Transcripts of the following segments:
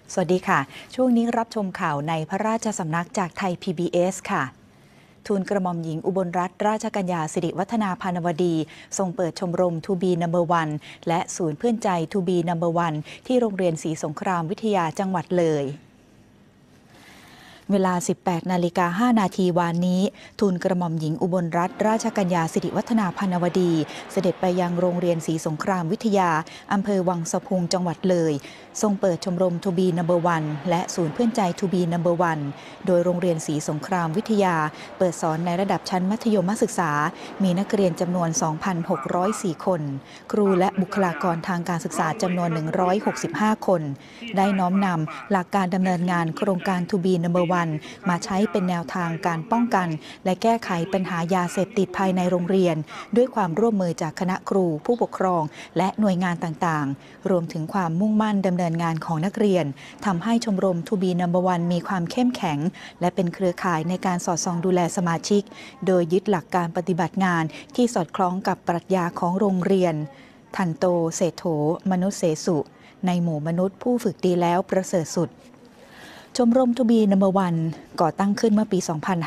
สวัสดีค่ะช่วงนี้รับชมข่าวในพระราชสำนักจากไทย PBS ค่ะทูลกระหม่อมหญิงอุบลรัตนราชกัญญาสิริวัฒนาพานวดีทรงเปิดชมรม To Be No. 1 และศูนย์เพื่อนใจ To Be No. 1 ที่โรงเรียนศรีสงครามวิทยาจังหวัดเลยเวลา 18:05 นาทีวานนี้ทูลกระหม่อมหญิงอุบลรัตนราชกัญญาสิริวัฒนาพานวดีเสด็จไปยังโรงเรียนศรีสงครามวิทยาอำเภอวังสะพุงจังหวัดเลยทรงเปิดชมรม To Be No. 1 และศูนย์เพื่อนใจ To Be No. 1 โดยโรงเรียนศรีสงครามวิทยาเปิดสอนในระดับชั้นมัธยมศึกษามีนักเรียนจำนวน 2,604 คนครูและบุคลากรทางการศึกษาจำนวน 165 คนได้น้อมนำหลักการดำเนินงานโครงการ To Be No. 1 มาใช้เป็นแนวทางการป้องกันและแก้ไขปัญหายาเสพติดภายในโรงเรียนด้วยความร่วมมือจากคณะครูผู้ปกครองและหน่วยงานต่างๆรวมถึงความมุ่งมั่นดำเนินงานของนักเรียนทำให้ชมรม To Be No. 1 มีความเข้มแข็งและเป็นเครือข่ายในการสอดส่องดูแลสมาชิกโดยยึดหลักการปฏิบัติงานที่สอดคล้องกับปรัชญาของโรงเรียนทันโตเศรษโธมนุษย์เสสุในหมู่มนุษย์ผู้ฝึกดีแล้วประเสริฐสุดชมรม To Be No. 1 ก่อตั้งขึ้นเมื่อปี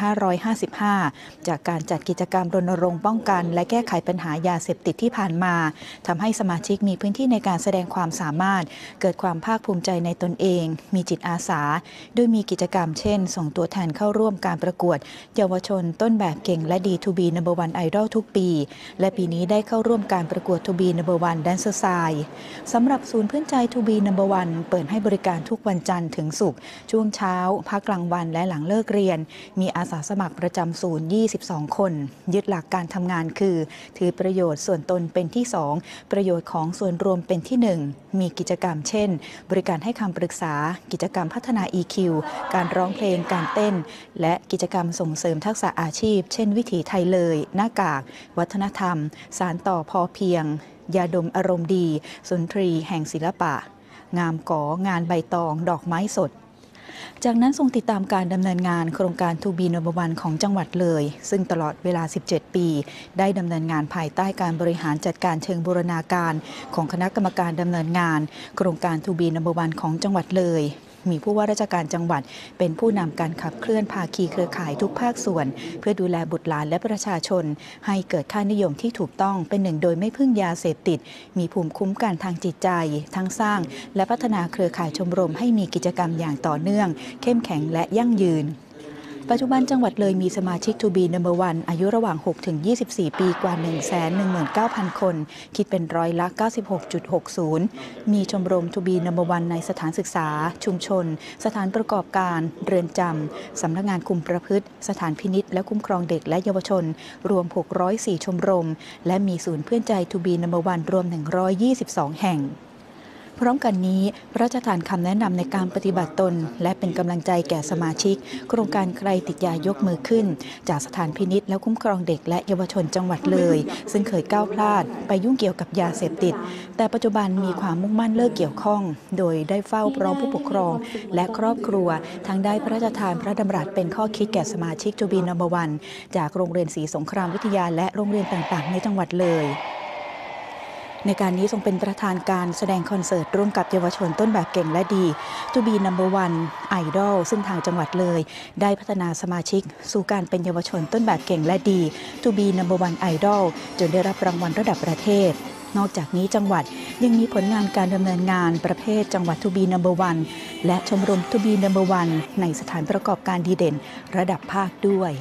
2555 จากการจัดกิจกรรมรณรงค์ป้องกันและแก้ไขปัญหายาเสพติดที่ผ่านมาทำให้สมาชิกมีพื้นที่ในการแสดงความสามารถเกิดความภาคภูมิใจในตนเองมีจิตอาสาโดยมีกิจกรรมเช่นส่งตัวแทนเข้าร่วมการประกวดเยาวชนต้นแบบเก่งและดี To Be No. 1 Idol ทุกปีและปีนี้ได้เข้าร่วมการประกวด To Be No. 1 Dancer Side สำหรับศูนย์เพื่อนใจ To Be No. 1 เปิดให้บริการทุกวันจันทร์ถึงศุกร์ช่วงเช้าพักกลางวันและหลังเลิกเรียนมีอาสาสมัครประจำศูนย์22 คนยึดหลักการทำงานคือถือประโยชน์ส่วนตนเป็นที่2ประโยชน์ของส่วนรวมเป็นที่1มีกิจกรรมเช่นบริการให้คำปรึกษากิจกรรมพัฒนา EQ การร้องเพลงการเต้นและกิจกรรมส่งเสริมทักษะอาชีพเช่นวิถีไทยเลยหน้ากากวัฒนธรรมสานต่อพอเพียงยาดมอารมณ์ดีสุนทรีแห่งศิลปะงามก๋องานใบตองดอกไม้สดจากนั้นทรงติดตามการดำเนินงานโครงการ To Be No. 1 ของจังหวัดเลยซึ่งตลอดเวลา 17 ปีได้ดำเนินงานภายใต้การบริหารจัดการเชิงบูรณาการของคณะกรรมการดำเนินงานโครงการ To Be No. 1 ของจังหวัดเลยมีผู้ว่าราชการจังหวัดเป็นผู้นำการขับเคลื่อนภาคีเครือข่ายทุกภาคส่วนเพื่อดูแลบุตรหลานและประชาชนให้เกิดค่านิยมที่ถูกต้องเป็นหนึ่งโดยไม่พึ่งยาเสพติดมีภูมิคุ้มกันทางจิตใจทั้งสร้างและพัฒนาเครือข่ายชมรมให้มีกิจกรรมอย่างต่อเนื่องเข้มแข็งและยั่งยืนปัจจุบันจังหวัดเลยมีสมาชิก To Be No. 1 อายุระหว่าง 6-24 ปีกว่า 119,000 คนคิดเป็นร้อยละ 96.60 มีชมรม To Be No. 1 ในสถานศึกษาชุมชนสถานประกอบการเรือนจำสำนักงานคุมประพฤติสถานพินิจและคุ้มครองเด็กและเยาวชนรวม 604 ชมรมและมีศูนย์เพื่อนใจ To Be No. 1 รวม 122 แห่งพร้อมกันนี้พระราชทานคำแนะนำในการปฏิบัติตนและเป็นกำลังใจแก่สมาชิกโครงการใครติดยายกมือขึ้นจากสถานพินิจและคุ้มครองเด็กและเยาวชนจังหวัดเลยซึ่งเคยก้าวพลาดไปยุ่งเกี่ยวกับยาเสพติดแต่ปัจจุบันมีความมุ่งมั่นเลิกเกี่ยวข้องโดยได้เฝ้าพร้อมผู้ปกครองและครอบครัวทั้งได้พระราชทานพระดำรัสเป็นข้อคิดแก่สมาชิก To Be No. 1 จากโรงเรียนศรีสงครามวิทยาและโรงเรียนต่างๆในจังหวัดเลยในการนี้ทรงเป็นประธานการแสดงคอนเสิร์ตร่วมกับเยาวชนต้นแบบเก่งและดี To Be No. 1 Idol ซึ่งทางจังหวัดเลยได้พัฒนาสมาชิกสู่การเป็นเยาวชนต้นแบบเก่งและดี To Be No. 1 Idol จนได้รับรางวัลระดับประเทศนอกจากนี้จังหวัดยังมีผลงานการดำเนินงานประเภทจังหวัด To Be No. 1 และชมรม To Be No. 1 ในสถานประกอบการดีเด่นระดับภาคด้วย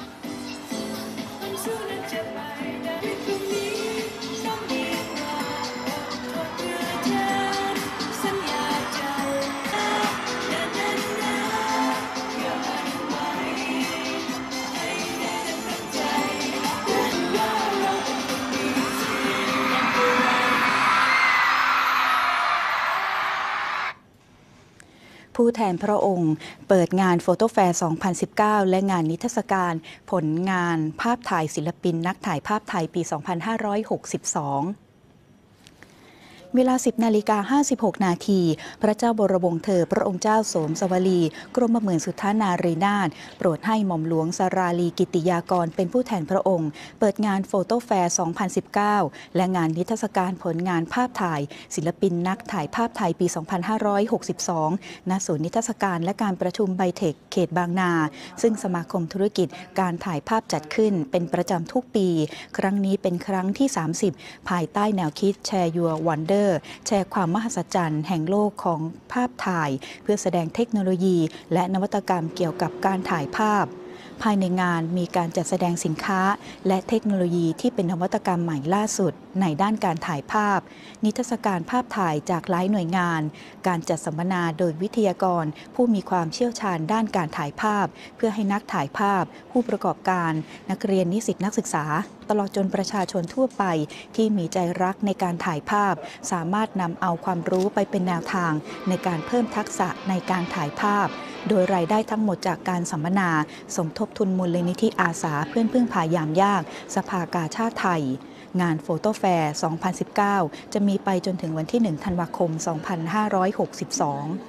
ผู้แทนพระองค์เปิดงานโฟโต้แฟร์ 2019 และงานนิทรรศการผลงานภาพถ่ายศิลปินนักถ่ายภาพไทยปี 2562 เวลา 10:56 นาทีพระเจ้าบรมวงศ์เธอพระองค์เจ้าโสมสวลีกรมหมื่นสุทธานารีนาถโปรดให้หม่อมหลวงสราลีกิติยากรเป็นผู้แทนพระองค์เปิดงานโฟโต้แฟร์ 2019 และงานนิทรรศการผลงานภาพถ่ายศิลปินนักถ่ายภาพไทยปี 2562 ณ ศูนย์นิทรรศการและการประชุมไบเทคเขตบางนาซึ่งสมาคมธุรกิจการถ่ายภาพจัดขึ้นเป็นประจำทุกปีครั้งนี้เป็นครั้งที่ 30 ภายใต้แนวคิด Share Your Wonder แชร์ความมหัศจรรย์แห่งโลกของภาพถ่ายเพื่อแสดงเทคโนโลยีและนวัตกรรมเกี่ยวกับการถ่ายภาพภายในงานมีการจัดแสดงสินค้าและเทคโนโลยีที่เป็นนวัตกรรมใหม่ล่าสุดในด้านการถ่ายภาพนิทรรศการภาพถ่ายจากหลายหน่วยงานการจัดสัมมนาโดยวิทยากรผู้มีความเชี่ยวชาญด้านการถ่ายภาพเพื่อให้นักถ่ายภาพผู้ประกอบการนักเรียนนิสิตนักศึกษาตลอดจนประชาชนทั่วไปที่มีใจรักในการถ่ายภาพสามารถนำเอาความรู้ไปเป็นแนวทางในการเพิ่มทักษะในการถ่ายภาพโดยรายได้ทั้งหมดจากการสัมมนาสมทบทุนมูลนิธิอาสาเพื่อนพึ่งพายามยากสภากาชาติไทยงานโฟโต้แฟร์ 2019 จะมีไปจนถึงวันที่ 1 ธันวาคม 2562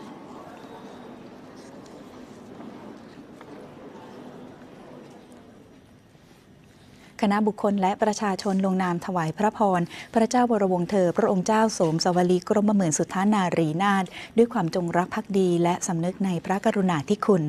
คณะบุคคลและประชาชนลงนามถวายพระพรพระเจ้าบรมวงศ์เธอพระองค์เจ้าโสมสวลีกรมหมื่นสุทธานารีนาถด้วยความจงรักภักดีและสำนึกในพระกรุณาธิคุณ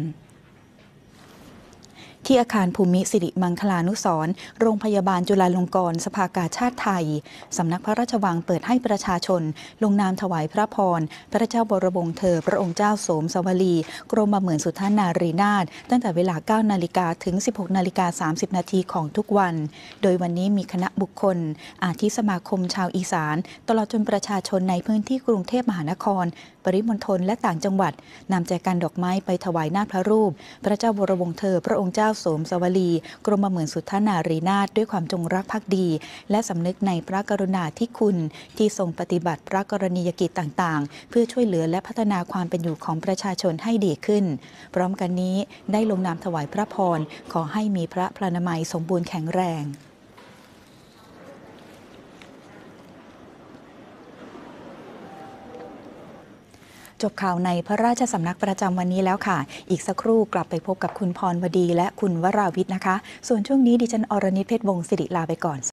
ที่อาคารภูมิสิริมังคลานุสรณ์โรงพยาบาลจุฬาลงกรณ์สภากาชาติไทยสำนักพระราชวังเปิดให้ประชาชนลงนามถวายพระพรพระเจ้าบรมวงศ์เธอพระองค์เจ้าโสมสวลีกรมหมื่นสุทธานารีนาถตั้งแต่เวลา 9 นาฬิกาถึง 16:30 นาทีของทุกวันโดยวันนี้มีคณะบุคคลอาทิสมาคมชาวอีสานตลอดจนประชาชนในพื้นที่กรุงเทพมหานครปริมณฑลและต่างจังหวัดนำแจกันดอกไม้ไปถวายหน้าพระรูปพระเจ้าบรมวงศ์เธอพระองค์เจ้าโสมสวลีกรมหมื่นสุทธานารีนาถด้วยความจงรักภักดีและสำนึกในพระกรุณาธิคุณที่ทรงปฏิบัติพระกรณียกิจต่างๆเพื่อช่วยเหลือและพัฒนาความเป็นอยู่ของประชาชนให้ดีขึ้นพร้อมกันนี้ได้ลงนามถวายพระพรขอให้มีพระพลานามัยสมบูรณ์แข็งแรงจบข่าวในพระราชสำนักประจำวันนี้แล้วค่ะอีกสักครู่กลับไปพบกับคุณพรวดีและคุณวราวิทย์นะคะส่วนช่วงนี้ดิฉันอรณิต เพชรวงศ์สิริลาไปก่อน